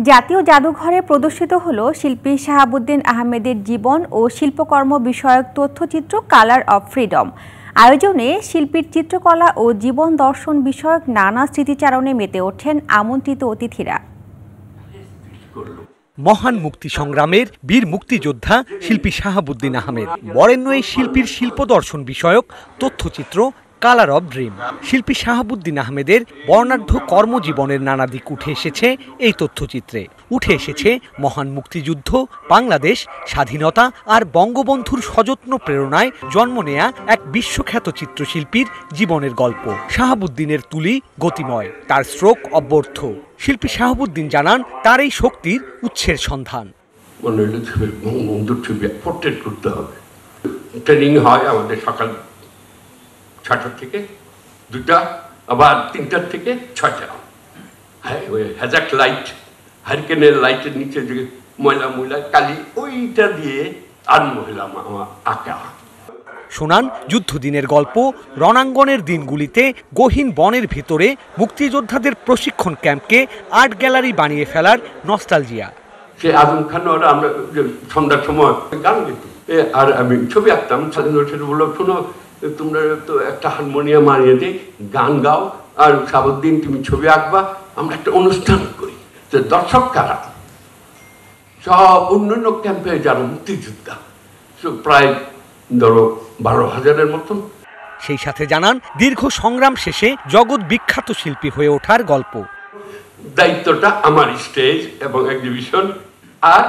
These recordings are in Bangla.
জাতীয় জাদুঘরে প্রদর্শিত হলো শিল্পী শাহাবুদ্দিন আহমেদের জীবন ও শিল্পকর্ম বিষয়ক তথ্যচিত্র কালার অব ফ্রিডম। আয়োজনে শিল্পীর চিত্রকলা ও জীবন দর্শন বিষয়ক নানা স্মৃতিচারণে মেতে ওঠেন আমন্ত্রিত অতিথিরা। মহান মুক্তি সংগ্রামের বীর মুক্তিযোদ্ধা শিল্পী শাহাবুদ্দিন আহমেদ বরেণ্য এই শিল্পীর শিল্প দর্শন বিষয়ক তথ্যচিত্র কালার অব ড্রিম। শিল্পী শাহাবুদ্দিন আহমেদের বর্ণাঢ্য কর্মজীবনের নানা দিক উঠে এসেছে এই তথ্যচিত্রে। উঠে এসেছে মহান মুক্তিযুদ্ধ, বাংলাদেশ, স্বাধীনতা আর বঙ্গবন্ধুর সযত্ন প্রেরণায় জন্ম নেয়া এক বিশ্বখ্যাত চিত্রশিল্পীর জীবনের গল্প। শাহাবুদ্দিনের তুলি গতিময়, তার স্ট্রোক অব্যর্থ। শিল্পী শাহাবুদ্দিন জানান তার এই শক্তির উৎসের সন্ধান। বঙ্গবন্ধুর ছবি পোর্ট্রেট করতে হবে। ট্রেনিং হয় আমাদের সকাল 6টা থেকে 2টা, আবার 3টার থেকে 6টা। ওই হ্যাজাক লাইট, হারিকেনের লাইটের নিচে যে ময়লা কালি, ওইটা দিয়ে আরম্ভ হলাম আমার আঁকা। শোনান যুদ্ধদিনের গল্প, রণাঙ্গনের দিনগুলিতে গহীন বনের ভিতরে মুক্তিযোদ্ধাদের প্রশিক্ষণ ক্যাম্পকে আর্ট গ্যালারি বানিয়ে ফেলার নস্টালজিয়া। সে আজম খান ওরা আমরা সন্ধ্যার সময় গান গেত, আর আমি ছবি আঁকতাম। সেটা বললো, শোনো তোমরা তো একটা হারমোনিয়াম আনিয়ে দিই, গান গাও, আর শাহাবুদ্দিন তুমি ছবি আঁকবা, আমরা একটা অনুষ্ঠান করি। তো দর্শক কারা? সব অন্যান্য ক্যাম্পে যারা মুক্তিযোদ্ধা, প্রায় ধরো 12,000-এর মতন। সেই সাথে জানান দীর্ঘ সংগ্রাম শেষে জগৎ বিখ্যাত শিল্পী হয়ে ওঠার গল্প। দায়িত্বটা আমার স্টেজ এবং এক্সিবিশন, আর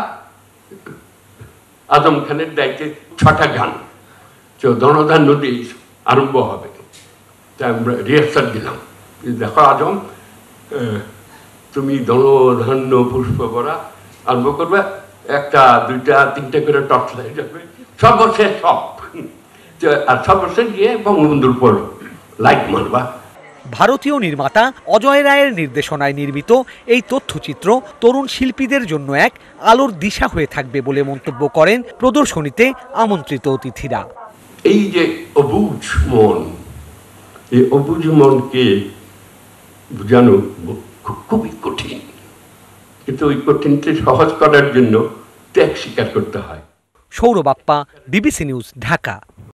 আজম খানের দায়িত্বে 6টা গান। ধনধান নদী আরম্ভ হবে, তাই আমরা রিহার্সাল দিলাম। দেখো আজম, তুমি ধনধান্য পুষ্প ভরা আরম্ভ করবে, 1টা 2টা 3টা করে টর্চ লাইট যাবে, সর্বশেষ সব, আর সর্বশেষ গিয়ে বঙ্গবন্ধুর পর লাইট মারবা। ভারতীয় নির্মাতা অজয় রায়ের নির্দেশনায় নির্মিত এই তথ্যচিত্র তরুণ শিল্পীদের জন্য এক আলোর দিশা হয়ে থাকবে বলে মন্তব্য করেন প্রদর্শনীতে আমন্ত্রিত অতিথিরা। এই যে অবুঝ মন, এই অবুঝ মনকে বোঝানো খুবই কঠিন, কিন্তু ওই কঠিনকে সহজ করার জন্য ত্যাগ স্বীকার করতে হয়। Sourav Bappa, BBC news, Dhaka.